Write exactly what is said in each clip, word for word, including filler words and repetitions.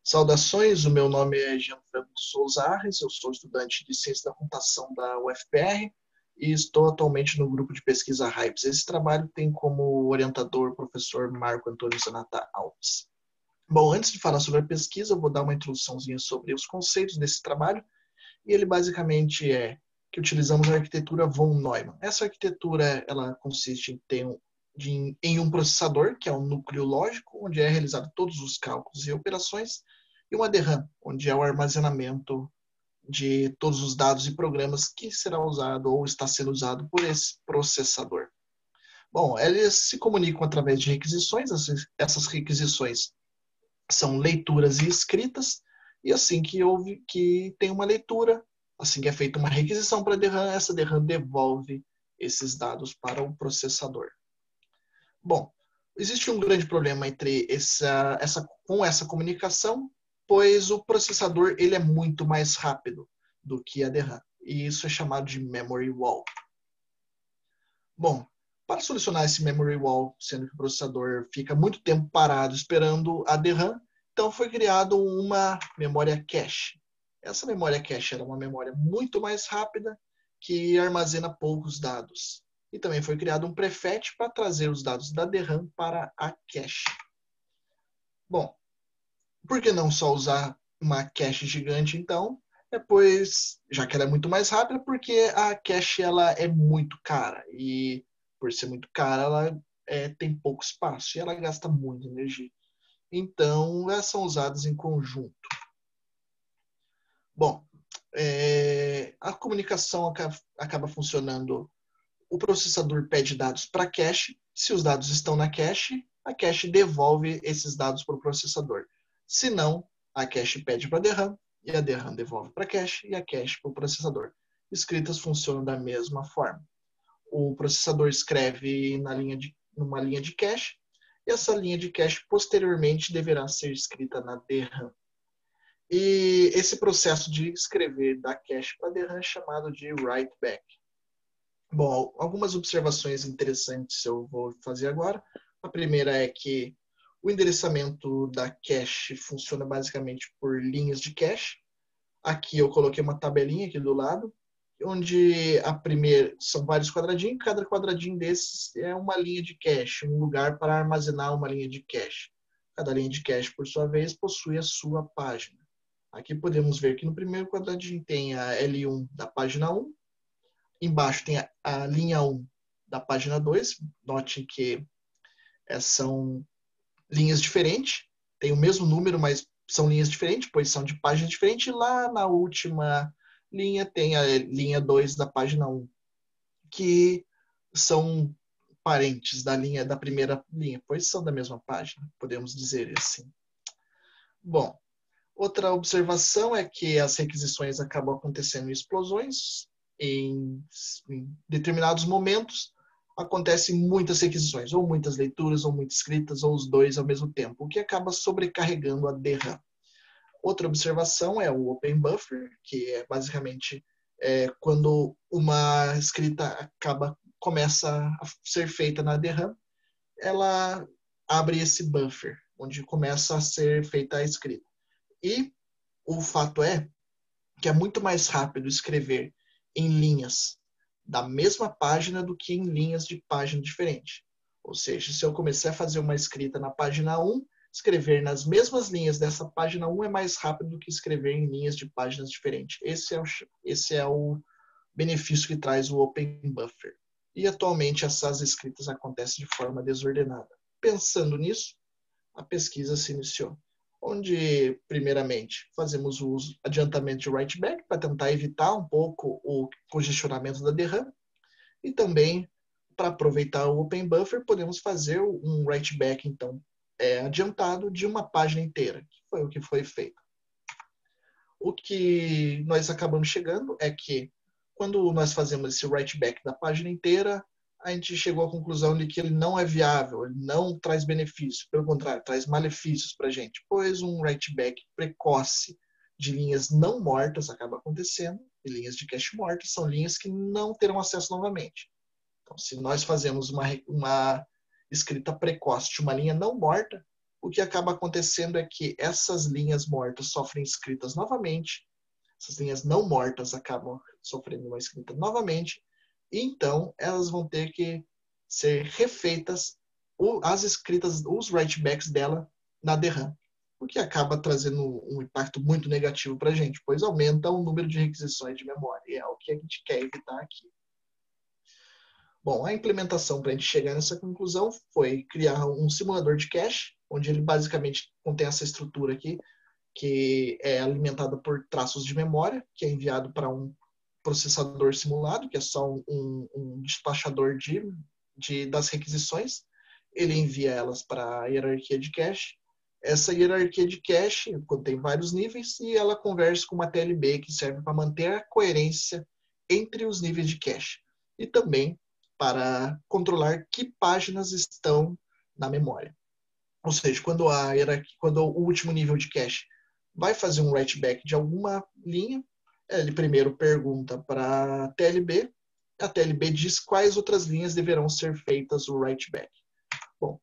Saudações, o meu nome é Gianfredo de Souza Arres, eu sou estudante de Ciência da Computação da U F P R e estou atualmente no grupo de pesquisa RAIPS. Esse trabalho tem como orientador o professor Marco Antônio Zanata Alves. Bom, antes de falar sobre a pesquisa, eu vou dar uma introduçãozinha sobre os conceitos desse trabalho, e ele basicamente é que utilizamos a arquitetura von Neumann. Essa arquitetura ela consiste em ter um, de, em um processador, que é um núcleo lógico, onde é realizado todos os cálculos e operações, e uma D RAM, onde é o armazenamento de todos os dados e programas que será usado ou está sendo usado por esse processador. Bom, eles se comunicam através de requisições, essas requisições são leituras e escritas, e assim que houve que tem uma leitura, assim que é feita uma requisição para a D RAM, essa D RAM devolve esses dados para o processador. Bom, existe um grande problema entre essa, essa, com essa comunicação, pois o processador ele é muito mais rápido do que a D RAM, e isso é chamado de memory wall. Bom, para solucionar esse memory wall, sendo que o processador fica muito tempo parado esperando a D RAM, então foi criado uma memória cache. Essa memória cache era uma memória muito mais rápida que armazena poucos dados. E também foi criado um prefetch para trazer os dados da D RAM para a cache. Bom, por que não só usar uma cache gigante então? É pois, já que ela é muito mais rápida, porque a cache ela é muito cara. E por ser muito cara, ela é, tem pouco espaço e ela gasta muita energia. Então, elas são usadas em conjunto. Bom, é, a comunicação acaba, acaba funcionando. O processador pede dados para a cache. Se os dados estão na cache, a cache devolve esses dados para o processador. Se não, a cache pede para a D RAM e a D RAM devolve para a cache e a cache para o processador. Escritas funcionam da mesma forma. O processador escreve na linha de, numa linha de cache e essa linha de cache posteriormente deverá ser escrita na D RAM. E esse processo de escrever da cache para a D RAM é chamado de write back. Bom, algumas observações interessantes eu vou fazer agora. A primeira é que o endereçamento da cache funciona basicamente por linhas de cache. Aqui eu coloquei uma tabelinha aqui do lado, onde a primeira são vários quadradinhos, cada quadradinho desses é uma linha de cache, um lugar para armazenar uma linha de cache. Cada linha de cache, por sua vez, possui a sua página. Aqui podemos ver que no primeiro quadradinho tem a L um da página um, embaixo tem a, a linha um da página dois, note que é, são linhas diferentes, tem o mesmo número, mas são linhas diferentes, pois são de páginas diferentes, e lá na última linha tem a linha dois da página um, que são parentes da linha da primeira linha, pois são da mesma página, podemos dizer assim. Bom, outra observação é que as requisições acabam acontecendo em explosões. Em, em determinados momentos, acontecem muitas requisições, ou muitas leituras, ou muitas escritas, ou os dois ao mesmo tempo, o que acaba sobrecarregando a D RAM. Outra observação é o Open Buffer, que é basicamente é, quando uma escrita acaba, começa a ser feita na D RAM, ela abre esse buffer, onde começa a ser feita a escrita. E o fato é que é muito mais rápido escrever em linhas da mesma página do que em linhas de página diferente. Ou seja, se eu começar a fazer uma escrita na página um, escrever nas mesmas linhas dessa página um é mais rápido do que escrever em linhas de páginas diferentes. Esse é o, esse é o benefício que traz o Open Buffer. E atualmente essas escritas acontecem de forma desordenada. Pensando nisso, a pesquisa se iniciou, onde, primeiramente, fazemos o uso, adiantamento de write back para tentar evitar um pouco o congestionamento da D RAM, e também, para aproveitar o Open Buffer, podemos fazer um write back, então, é, adiantado de uma página inteira, que foi o que foi feito. O que nós acabamos chegando é que, quando nós fazemos esse write back da página inteira, a gente chegou à conclusão de que ele não é viável, ele não traz benefício, pelo contrário, traz malefícios para a gente, pois um write back precoce de linhas não mortas acaba acontecendo, e linhas de cache mortas são linhas que não terão acesso novamente. Então, se nós fazemos uma, uma escrita precoce de uma linha não morta, o que acaba acontecendo é que essas linhas mortas sofrem escritas novamente, essas linhas não mortas acabam sofrendo uma escrita novamente, e então elas vão ter que ser refeitas, as escritas, os writebacks dela na D RAM, o que acaba trazendo um impacto muito negativo para a gente, pois aumenta o número de requisições de memória, e é o que a gente quer evitar aqui. Bom, a implementação para a gente chegar nessa conclusão foi criar um simulador de cache, onde ele basicamente contém essa estrutura aqui, que é alimentada por traços de memória, que é enviado para um processador simulado, que é só um, um despachador de, de, das requisições. Ele envia elas para a hierarquia de cache. Essa hierarquia de cache contém vários níveis e ela conversa com uma T L B que serve para manter a coerência entre os níveis de cache e também para controlar que páginas estão na memória. Ou seja, quando, a hierarquia, quando o último nível de cache vai fazer um write back de alguma linha, ele primeiro pergunta para a T L B, a T L B diz quais outras linhas deverão ser feitas o write back. Bom,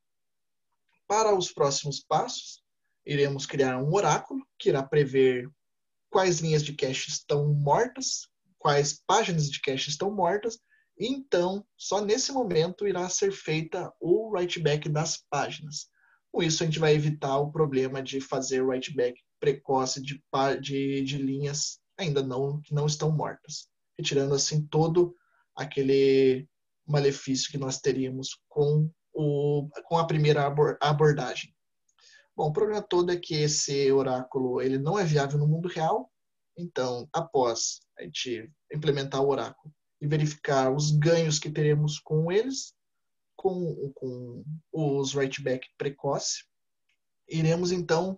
para os próximos passos, iremos criar um oráculo que irá prever quais linhas de cache estão mortas, quais páginas de cache estão mortas, e então, só nesse momento, irá ser feita o write back das páginas. Com isso, a gente vai evitar o problema de fazer write back precoce de, de, de linhas ainda não, que não estão mortas, retirando assim todo aquele malefício que nós teríamos com, o, com a primeira abordagem. Bom, o problema todo é que esse oráculo ele não é viável no mundo real, então, após a gente implementar o oráculo e verificar os ganhos que teremos com eles, com, com os write-back precoce, iremos então,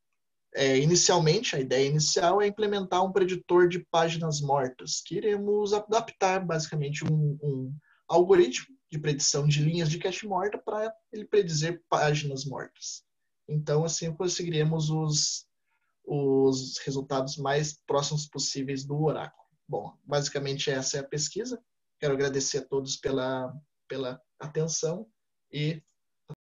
é, inicialmente, a ideia inicial é implementar um preditor de páginas mortas, que iremos adaptar basicamente um, um algoritmo de predição de linhas de cache morta para ele predizer páginas mortas. Então, assim, conseguiremos os, os resultados mais próximos possíveis do oráculo. Bom, basicamente essa é a pesquisa. Quero agradecer a todos pela, pela atenção e